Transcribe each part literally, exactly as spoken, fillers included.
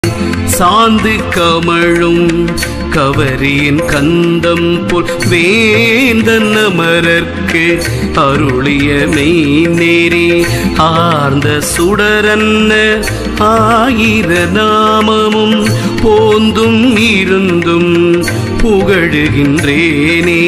சாந்து கமழும் கவரியின் கந்தம் போல் வேந்தன் அமரர்க்கு அருளிய மெய் நெறி ஆர்ந்த சுடரன்ன ஆயிர நாமமும் போந்தும் இருந்தும் புகழுகின்றேனே.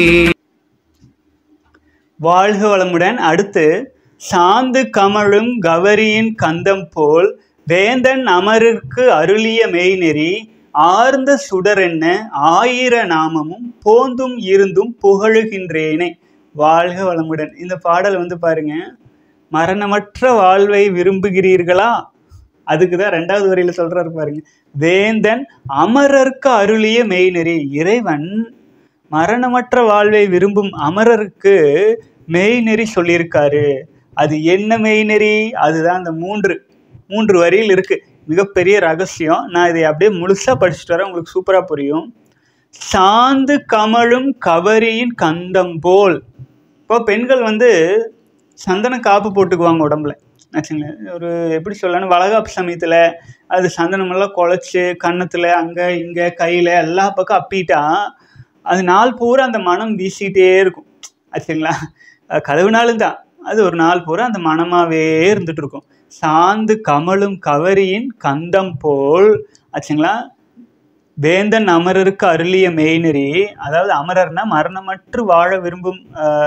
வாழ்க வளமுடன். அடுத்து, சாந்து கமழும் கவரியின் கந்தம் போல் வேந்தன் அமரர்க்கு அருளிய மெய்நெறி ஆர்ந்த சுடரென்ன ஆயிர நாமமும் போந்தும் இருந்தும் புகழுகின்றேனே. வாழ்க வளமுடன். இந்த பாடல் வந்து பாருங்க, மரணமற்ற வாழ்வை விரும்புகிறீர்களா? அதுக்கு தான் ரெண்டாவது வரியில சொல்றாரு பாருங்க, வேந்தன் அமரர்க்கு அருளிய மெய்நெறி. இறைவன் மரணமற்ற வாழ்வை விரும்பும் அமரருக்கு மெய்நெறி சொல்லியிருக்காரு. அது என்ன மெய்நெறி? அதுதான் அந்த மூன்று மூன்று வரியில் இருக்கு. மிகப்பெரிய ரகசியம். நான் இதை அப்படியே முழுசா படிச்சுட்டு வரேன், உங்களுக்கு சூப்பரா புரியும். சாந்து கமழும் கவரியின் கந்தம் போல். இப்போ பெண்கள் வந்து சந்தன காப்பு போட்டுக்குவாங்க உடம்புல, ஆச்சுங்களேன். ஒரு எப்படி சொல்லணும், வளகாப்பு சமயத்தில் அது சந்தனமெல்லாம் குழைச்சி கன்னத்தில் அங்கே இங்கே கையில் எல்லா பக்கம் அப்பிட்டா அது நாள் பூரா அந்த மனம் வீசிக்கிட்டே இருக்கும், ஆச்சுங்களா. கழுவுனாலும் தான் அது ஒரு நாள் பூரா அந்த மனமாகவே இருந்துட்டு இருக்கும். சாந்து கமழும் கவரியின் கந்தம் போல், ஆச்சுங்களா, வேந்தன் அமரருக்கு அருளிய மெய்நெறி. அதாவது அமரர்னா மரணமற்று வாழ விரும்பும்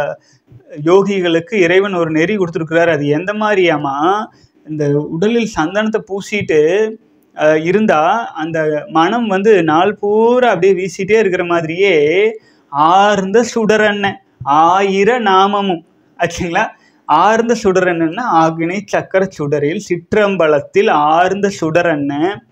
யோகிகளுக்கு இறைவன் ஒரு நெறி கொடுத்துருக்கிறார். அது எந்த மாதிரியாமா, இந்த உடலில் சந்தனத்தை பூசிட்டு இருந்தா அந்த மனம் வந்து நாள் பூரா அப்படியே வீசிட்டே இருக்கிற மாதிரியே ஆர்ந்த சுடரன்ன ஆயிர நாமமும், ஆச்சுங்களா. ஆர்ந்த சுடரன்னா ஆகினை சக்கர சுடரில் சிற்றம்பலத்தில் ஆர்ந்த சுடரன்ன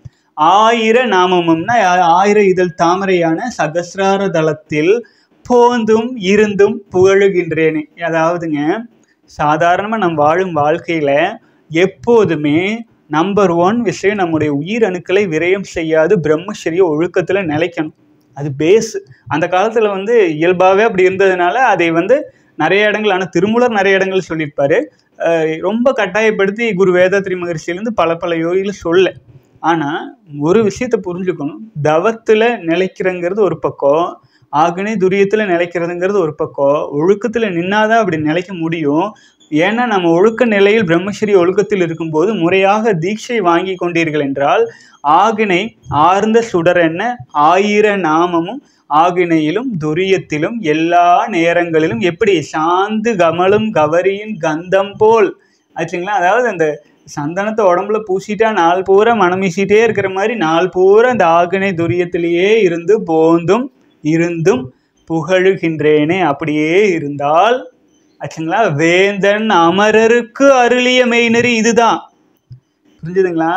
ஆயிர நாமமும்னா ஆயிர இதழ் தாமரையான சகசிரார தளத்தில் போந்தும் இருந்தும் புகழுகின்றேனே. அதாவதுங்க, சாதாரணமாக நம் வாழும் வாழ்க்கையில எப்போதுமே நம்பர் ஒன் விஷயம், நம்முடைய உயிர் அணுக்களை விரயம் செய்யாது பிரம்மச்சரிய ஒழுக்கத்துல நிலைக்கணும். அது பேஸ். அந்த காலத்துல வந்து இயல்பாகவே அப்படி இருந்ததுனால அதை வந்து நிறைய இடங்கள், ஆனால் திருமூலர் நிறைய இடங்கள் சொல்லியிருப்பாரு. ரொம்ப கட்டாயப்படுத்தி குரு வேதாத்ரி மகரிஷிலேருந்து பல பல யோகிகள் சொல்ல. ஆனால் ஒரு விஷயத்தை புரிஞ்சுக்கணும், தவத்தில் நிலைக்கிறங்கிறது ஒரு பக்கம், ஆகனே துரியத்தில் நிலைக்கிறதுங்கிறது ஒரு பக்கம். ஒழுக்கத்தில் நின்னாதான் அப்படி நிலைக்க முடியும். ஏன்னா நம்ம ஒழுக்க நிலையில் பிரம்மச்சரிய ஒழுக்கத்தில் இருக்கும்போது முறையாக தீட்சை வாங்கி கொண்டீர்கள் என்றால் ஆகினை ஆர்ந்த சுடரென்ன ஆயிர நாமமும் ஆகினையிலும் துரியத்திலும் எல்லா நேரங்களிலும் எப்படி சாந்து கமலும் கவரியின் கந்தம் போல், ஆச்சுங்களா. அதாவது அந்த சந்தனத்தை உடம்புல பூசிட்டா நாள் பூரா மனம் வீசிட்டே இருக்கிற மாதிரி நாள் பூரா அந்த ஆகினை துரியத்திலேயே இருந்து போந்தும் இருந்தும் புகழுகின்றேனே. அப்படியே இருந்தால், ஆச்சுங்களா, வேந்தன் அமரருக்கு அருளிய மெய்நெறி இதுதான். புரிஞ்சுதுங்களா?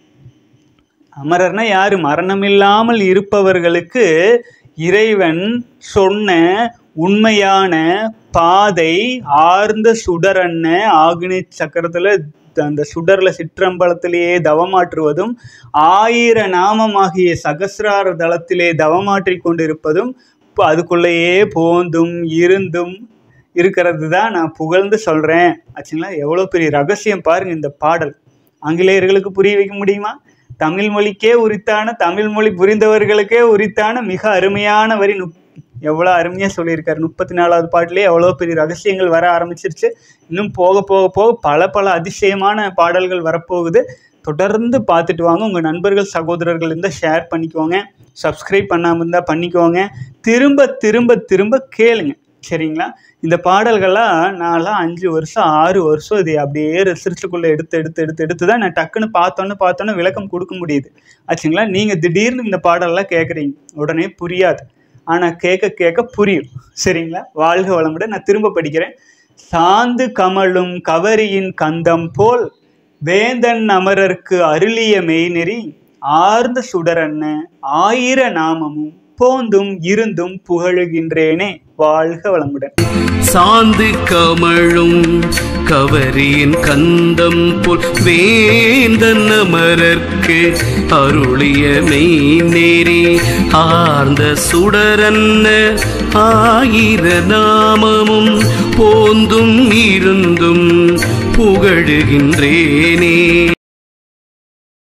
அமரர்னா யாரு? மரணமில்லாமல் இருப்பவர்களுக்கு இறைவன் சொன்ன உண்மையான பாதை ஆர்ந்த சுடரன்ன ஆகினை சக்கரத்துல அந்த சுடர்ல சிற்றம்பலத்திலேயே தவமாற்றுவதும் ஆயிர நாமமாகிய சகசிரார தளத்திலே தவமாற்றி கொண்டிருப்பதும் அதுக்குள்ளேயே போந்தும் இருந்தும் இருக்கிறது தான் நான் புகழ்ந்து சொல்றேன், ஆச்சுங்களா. எவ்வளோ பெரிய ரகசியம் பாருங்க இந்த பாடல். ஆங்கிலேயர்களுக்கு புரிய வைக்க முடியுமா? தமிழ் மொழிக்கே உரித்தான, தமிழ் மொழி புரிந்தவர்களுக்கே உரித்தான மிக அருமையான வரி. நுப் எவ்வளோ அருமையாக சொல்லியிருக்காரு. முப்பத்தி நாலாவது பாட்டிலே எவ்வளோ பெரிய ரகசியங்கள் வர ஆரம்பிச்சிருச்சு. இன்னும் போக போக போக பல பல அதிசயமான பாடல்கள் வரப்போகுது. தொடர்ந்து பார்த்துட்டு வாங்க. உங்கள் நண்பர்கள் சகோதரர்கள் இருந்தால் ஷேர் பண்ணிக்கோங்க. சப்ஸ்கிரைப் பண்ணாமல் இருந்தால் பண்ணிக்கோங்க. திரும்ப திரும்ப திரும்ப கேளுங்க, சரிங்களா. இந்த பாடல்கள்லாம் நான்லாம் அஞ்சு வருஷம் ஆறு வருஷம் இதை அப்படியே ரிசர்ச்சுக்குள்ளே எடுத்து எடுத்து எடுத்து எடுத்து தான் நான் டக்குன்னு பார்த்தோன்னு பார்த்தோன்னே விளக்கம் கொடுக்க முடியுது, ஆச்சுங்களா. நீங்கள் திடீர்னு இந்த பாடல்லாம் கேட்குறீங்க, உடனே புரியாது. ஆனால் கேட்க கேட்க புரியும், சரிங்களா. வாழ்க வளமுடன். நான் திரும்ப படிக்கிறேன். சாந்து கமழும் கவரியின் கந்தம் போல் வேந்தன் அமரர்க்கு அருளிய மெய்நெறி ஆர்ந்த சுடரன்ன ஆயிர நாமமும் போந்தும் இருந்தும் புகழுகின்றேனே. வாழ்க வளமுடன். சாந்து கமழும் கவரியின் கந்தம் போல் வேந்தன் அமரர்க்கு அருளிய மெய்நெறி ஆர்ந்த சுடரன்ன ஆயிர நாமமும் போந்தும் இருந்தும் புகழுகின்றேனே.